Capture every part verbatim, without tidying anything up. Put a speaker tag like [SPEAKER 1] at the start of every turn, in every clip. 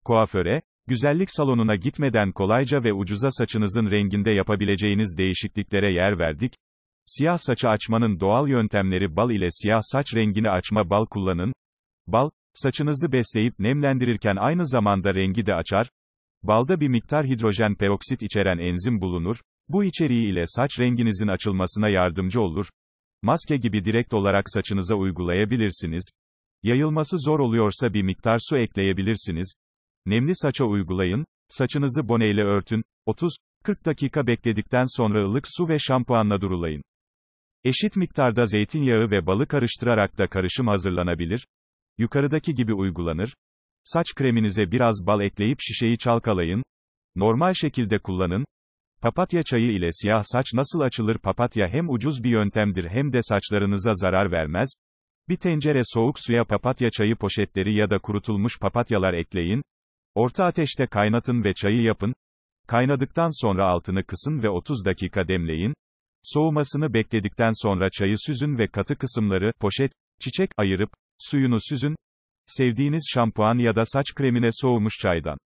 [SPEAKER 1] Kuaföre, güzellik salonuna gitmeden kolayca ve ucuza saçınızın renginde yapabileceğiniz değişikliklere yer verdik. Siyah saçı açmanın doğal yöntemleri: bal ile siyah saç rengini açma. Bal kullanın. Bal, saçınızı besleyip nemlendirirken aynı zamanda rengi de açar. Balda bir miktar hidrojen peroksit içeren enzim bulunur. Bu içeriği ile saç renginizin açılmasına yardımcı olur. Maske gibi direkt olarak saçınıza uygulayabilirsiniz. Yayılması zor oluyorsa bir miktar su ekleyebilirsiniz. Nemli saça uygulayın. Saçınızı boneyle örtün. otuz kırk dakika bekledikten sonra ılık su ve şampuanla durulayın. Eşit miktarda zeytinyağı ve balı karıştırarak da karışım hazırlanabilir. Yukarıdaki gibi uygulanır. Saç kreminize biraz bal ekleyip şişeyi çalkalayın. Normal şekilde kullanın. Papatya çayı ile siyah saç nasıl açılır? Papatya hem ucuz bir yöntemdir hem de saçlarınıza zarar vermez. Bir tencere soğuk suya papatya çayı poşetleri ya da kurutulmuş papatyalar ekleyin. Orta ateşte kaynatın ve çayı yapın. Kaynadıktan sonra altını kısın ve otuz dakika demleyin. Soğumasını bekledikten sonra çayı süzün ve katı kısımları, poşet, çiçek, ayırıp, suyunu süzün. Sevdiğiniz şampuan ya da saç kremine soğumuş çaydan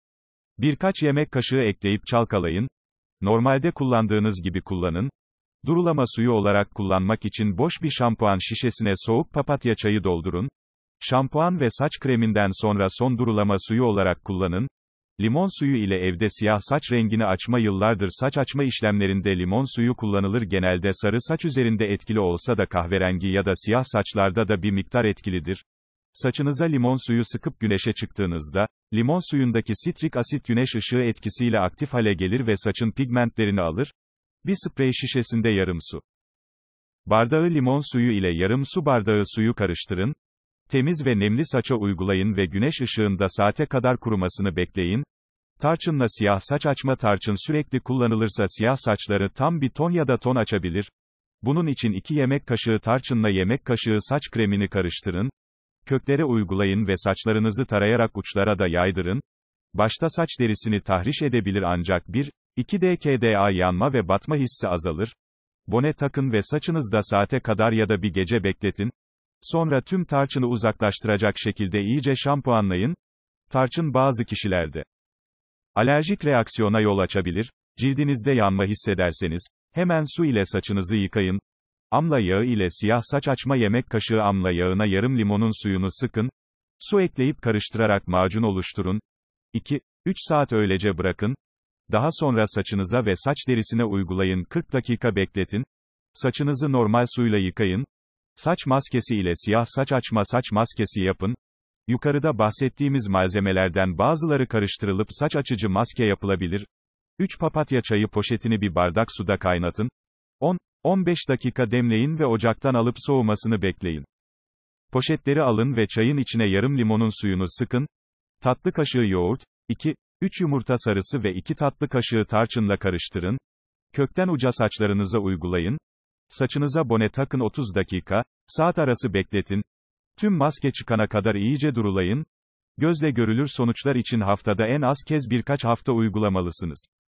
[SPEAKER 1] birkaç yemek kaşığı ekleyip çalkalayın. Normalde kullandığınız gibi kullanın. Durulama suyu olarak kullanmak için boş bir şampuan şişesine soğuk papatya çayı doldurun. Şampuan ve saç kreminden sonra son durulama suyu olarak kullanın. Limon suyu ile evde siyah saç rengini açma. Yıllardır saç açma işlemlerinde limon suyu kullanılır. Genelde sarı saç üzerinde etkili olsa da kahverengi ya da siyah saçlarda da bir miktar etkilidir. Saçınıza limon suyu sıkıp güneşe çıktığınızda, limon suyundaki sitrik asit güneş ışığı etkisiyle aktif hale gelir ve saçın pigmentlerini alır. Bir sprey şişesinde yarım su bardağı limon suyu ile yarım su bardağı suyu karıştırın. Temiz ve nemli saça uygulayın ve güneş ışığında saate kadar kurumasını bekleyin. Tarçınla siyah saç açma. Tarçın sürekli kullanılırsa siyah saçları tam bir ton ya da ton açabilir. Bunun için iki yemek kaşığı tarçınla yemek kaşığı saç kremini karıştırın. Köklere uygulayın ve saçlarınızı tarayarak uçlara da yaydırın. Başta saç derisini tahriş edebilir ancak bir iki dakika yanma ve batma hissi azalır. Bone takın ve saçınızda saate kadar ya da bir gece bekletin. Sonra tüm tarçını uzaklaştıracak şekilde iyice şampuanlayın. Tarçın bazı kişilerde alerjik reaksiyona yol açabilir. Cildinizde yanma hissederseniz, hemen su ile saçınızı yıkayın. Amla yağı ile siyah saç açma. Yemek kaşığı amla yağına yarım limonun suyunu sıkın. Su ekleyip karıştırarak macun oluşturun. iki üç saat öylece bırakın. Daha sonra saçınıza ve saç derisine uygulayın. kırk dakika bekletin. Saçınızı normal suyla yıkayın. Saç maskesi ile siyah saç açma. Saç maskesi yapın. Yukarıda bahsettiğimiz malzemelerden bazıları karıştırılıp saç açıcı maske yapılabilir. üç papatya çayı poşetini bir bardak suda kaynatın. on on beş dakika demleyin ve ocaktan alıp soğumasını bekleyin. Poşetleri alın ve çayın içine yarım limonun suyunu sıkın. Tatlı kaşığı yoğurt, iki üç yumurta sarısı ve iki tatlı kaşığı tarçınla karıştırın. Kökten uca saçlarınıza uygulayın. Saçınıza bone takın. otuz dakika, saat arası bekletin. Tüm maske çıkana kadar iyice durulayın. Gözle görülür sonuçlar için haftada en az kez birkaç hafta uygulamalısınız.